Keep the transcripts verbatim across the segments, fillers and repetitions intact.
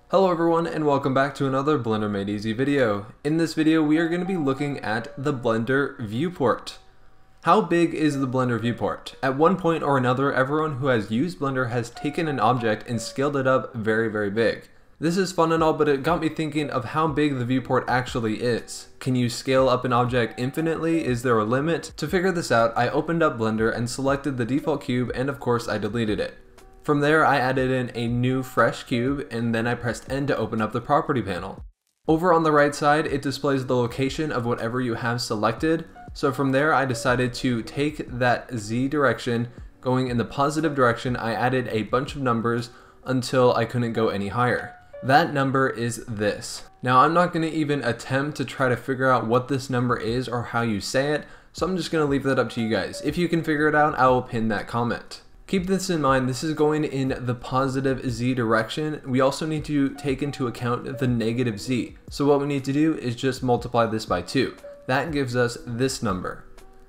Hello everyone and welcome back to another Blender Made Easy video. In this video we are going to be looking at the Blender viewport. How big is the Blender viewport? At one point or another, everyone who has used Blender has taken an object and scaled it up very very big. This is fun and all, but it got me thinking of how big the viewport actually is. Can you scale up an object infinitely? Is there a limit? To figure this out, I opened up Blender and selected the default cube, and of course I deleted it. From there, I added in a new fresh cube, and then I pressed N to open up the property panel. Over on the right side, it displays the location of whatever you have selected. So from there, I decided to take that Z direction, going in the positive direction. I added a bunch of numbers until I couldn't go any higher. That number is this. Now, I'm not going to even attempt to try to figure out what this number is or how you say it, so I'm just going to leave that up to you guys. If you can figure it out, I will pin that comment. Keep this in mind, this is going in the positive Z direction. We also need to take into account the negative Z. So what we need to do is just multiply this by two. That gives us this number.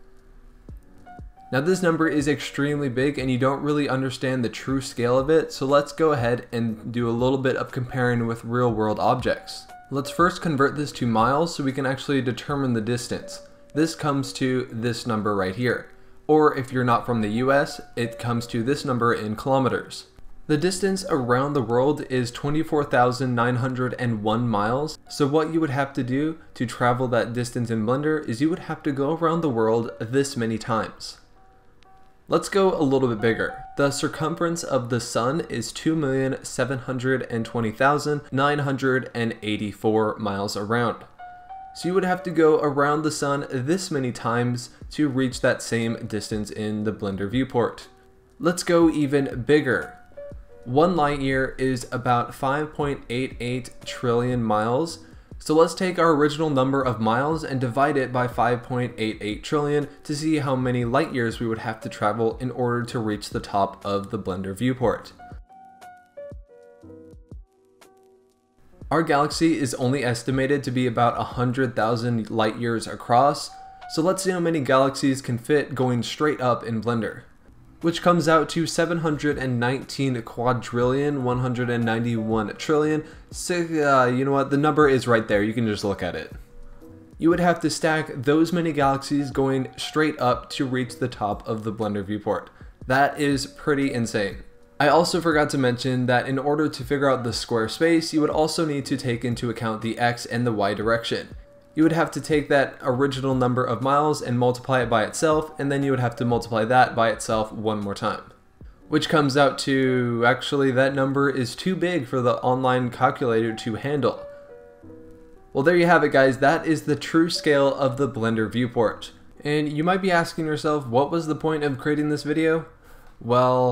Now this number is extremely big and you don't really understand the true scale of it, so let's go ahead and do a little bit of comparing with real world objects. Let's first convert this to miles so we can actually determine the distance. This comes to this number right here. Or if you're not from the U S, it comes to this number in kilometers. The distance around the world is twenty-four thousand nine hundred one miles. So what you would have to do to travel that distance in Blender is you would have to go around the world this many times. Let's go a little bit bigger. The circumference of the sun is two million seven hundred twenty thousand nine hundred eighty-four miles around. So you would have to go around the sun this many times to reach that same distance in the Blender viewport. Let's go even bigger. One light year is about five point eight eight trillion miles. So let's take our original number of miles and divide it by five point eight eight trillion to see how many light years we would have to travel in order to reach the top of the Blender viewport. Our galaxy is only estimated to be about one hundred thousand light years across, so let's see how many galaxies can fit going straight up in Blender, which comes out to seven hundred nineteen quadrillion, one hundred ninety-one trillion. So, uh, you know what, the number is right there, you can just look at it. You would have to stack those many galaxies going straight up to reach the top of the Blender viewport. That is pretty insane. I also forgot to mention that in order to figure out the square space, you would also need to take into account the X and the Y direction. You would have to take that original number of miles and multiply it by itself, and then you would have to multiply that by itself one more time. Which comes out to, actually that number is too big for the online calculator to handle. Well, there you have it guys, that is the true scale of the Blender viewport. And you might be asking yourself, what was the point of creating this video? Well,